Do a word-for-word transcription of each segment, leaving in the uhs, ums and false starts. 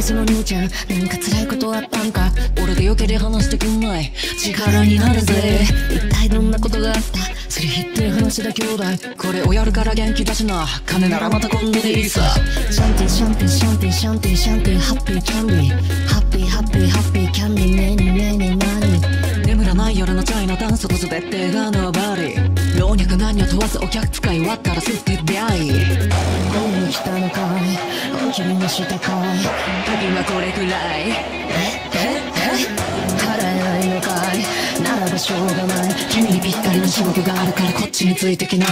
その兄ちゃん何か辛いことあったんか。俺でよけれ話してくんない、力になるぜ。一体どんなことがあった、すり減って話だ兄弟。これをやるから元気だしな、金ならまた今度でいいさ。シャンティシャンティシャンティシャンティシャンティハッピーキャンディーハッピーハッピーハッピーキャンディーメニメニマニ。眠らない夜のチャイナダンスとすべてがノーバディ。老若男女問わずお客使い割ったらすって出会い。恋に来たのかい、君のしたかい。鍵はこれくらい。えええ払えないのかい、ならばしょうがない。君にぴったりの仕事があるからこっちについてきな。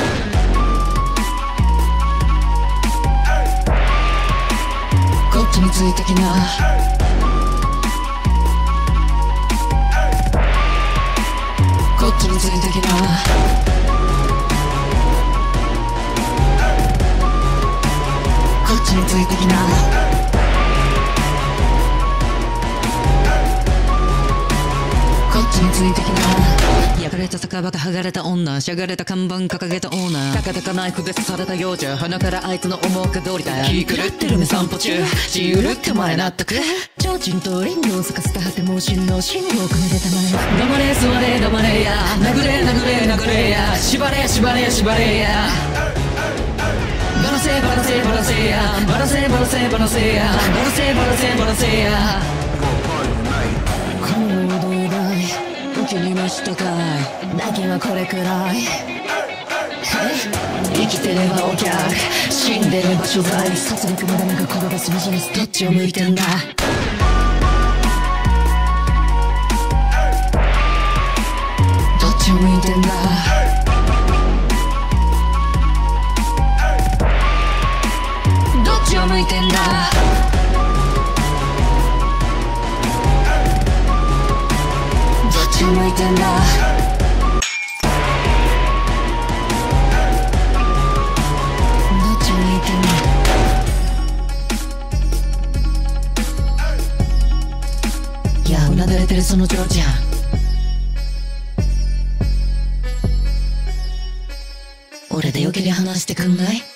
こっちについてきな。こっちについてきな。こっちについてきな。こっちについてきな。焼かれた酒場で剥がれた女、しゃがれた看板掲げたオーナー、たかたかナイフで刺されたようじゃ、鼻からあいつの思うか通りだ。気狂ってる目散歩中、自由るって前納得。提灯とリンゴを咲かせた果ても進の信号を込めてたまえ。黙れ座れ黙れや、殴れ殴れ殴れや、縛れ縛れ縛れや。バラせバラせバラせや、バラせバラせバラせや、バラせバラせバラせや。このどうだい、受けにましたかい。だけはこれくらい。生きてればお客、死んでれば所在。殺戮までなんか転がすビジネス、どっちを向いてんだ。どっちを向いてんだ。どっちを向いてんだ。どっちを向いてんだ。いやうなだれてるそのジョージアン、俺でよけりゃ話してくんない。